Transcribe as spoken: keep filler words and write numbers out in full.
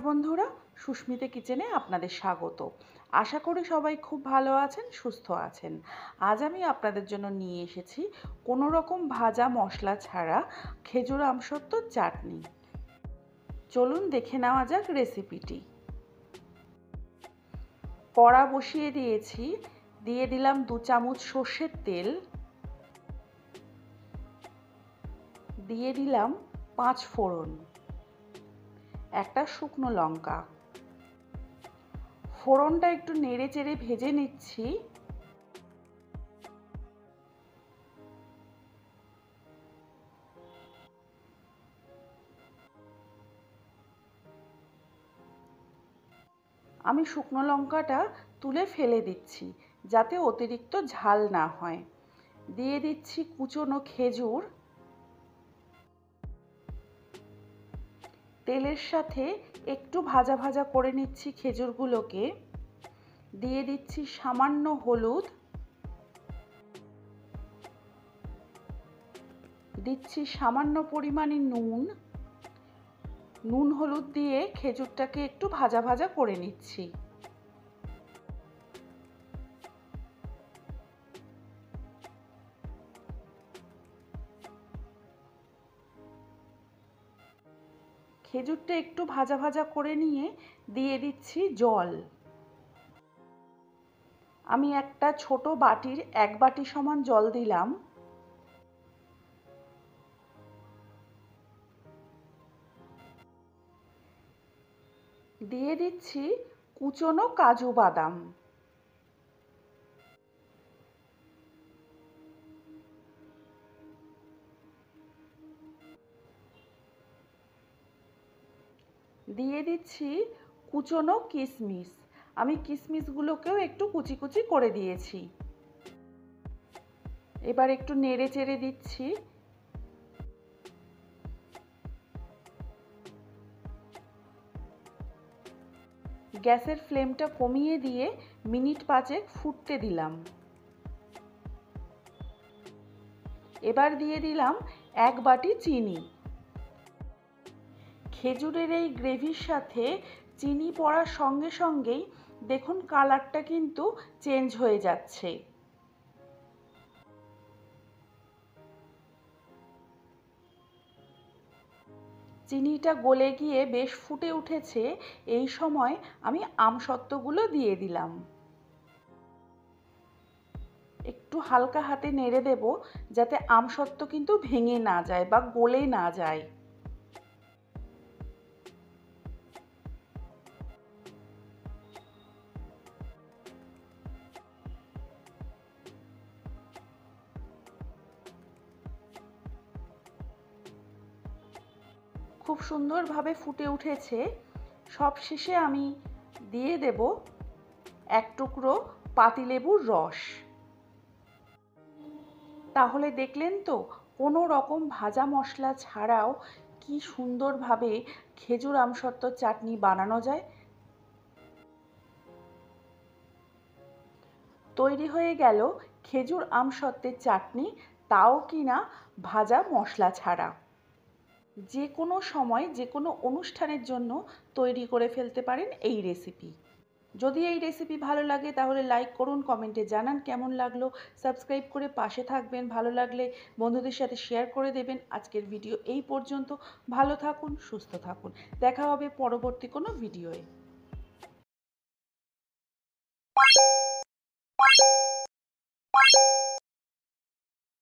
বন্ধুরা, সুস্মিতা কিচেনে আপনাদের স্বাগত। আশা করি সবাই খুব ভালো আছেন, সুস্থ আছেন। আজ আমি আপনাদের জন্য নিয়ে এসেছি কোনো রকম ভাজা মশলা ছাড়া খেজুর আমসত্ত্বর চাটনি। চলুন দেখে নেওয়া যাক রেসিপিটি। কড়া বসিয়ে দিয়েছি, দিয়ে দিলাম দু চামচ সর্ষের তেল, দিয়ে দিলাম পাঁচ ফোড়ন, একটা শুকনো লঙ্কা। ফোড়নটা একটু নেড়ে চেড়ে ভেজে নিচ্ছি। আমি শুকনো লঙ্কাটা তুলে ফেলে দিচ্ছি যাতে অতিরিক্ত ঝাল না হয়। দিয়ে দিচ্ছি কুচনো খেজুর। তেলের সাথে একটু ভাজা ভাজা করে নিচ্ছি খেজুরগুলোকে। দিয়ে দিচ্ছি সামান্য হলুদ, দিচ্ছি সামান্য পরিমাণে নুন। নুন হলুদ দিয়ে খেজুরটাকে একটু ভাজা ভাজা করে নিচ্ছি। খেজুরটা একটু ভাজা ভাজা করে নিয়ে দিয়ে দিচ্ছি জল। আমি একটা ছোট বাটির এক বাটি সমান জল দিলাম। দিয়ে দিচ্ছি কুচনো কাজু বাদাম। দিয়ে দিচ্ছি কুচনো কিশমিশ। আমি কিশমিশগুলোকেও একটু কুচি কুচি করে দিয়েছি। এবার একটু নেড়ে চেড়ে দিচ্ছি। গ্যাসের ফ্লেমটা কমিয়ে দিয়ে মিনিট পাঁচেক ফুটতে দিলাম। এবার দিয়ে দিলাম এক বাটি চিনি। খেজুরের এই গ্রেভির সাথে চিনি পড়ার সঙ্গে সঙ্গেই দেখুন কালারটা কিন্তু চেঞ্জ হয়ে যাচ্ছে। চিনিটা গলে গিয়ে বেশ ফুটে উঠেছে। এই সময় আমি আমসত্ত্বগুলো দিয়ে দিলাম। একটু হালকা হাতে নেড়ে দেব যাতে আমসত্ত্ব কিন্তু ভেঙে না যায় বা গলে না যায়। খুব সুন্দরভাবে ফুটে উঠেছে। সব শেষে আমি দিয়ে দেব এক টুকরো পাতিলেবুর রস। তাহলে দেখলেন তো কোনো রকম ভাজা মশলা ছাড়াও কি সুন্দরভাবে খেজুর আমসত্ত্বর চাটনি বানানো যায়। তৈরি হয়ে গেল খেজুর আমসত্ত্বের চাটনি, তাও কিনা ভাজা মশলা ছাড়া। যে কোনো সময় যে কোনো অনুষ্ঠানের জন্য তৈরি করে ফেলতে পারেন এই রেসিপি। যদি এই রেসিপি ভালো লাগে তাহলে লাইক করুন, কমেন্টে জানান কেমন লাগলো, সাবস্ক্রাইব করে পাশে থাকবেন। ভালো লাগলে বন্ধুদের সাথে শেয়ার করে দেবেন। আজকের ভিডিও এই পর্যন্ত। ভালো থাকুন, সুস্থ থাকুন। দেখা হবে পরবর্তী কোনো ভিডিওয়ে।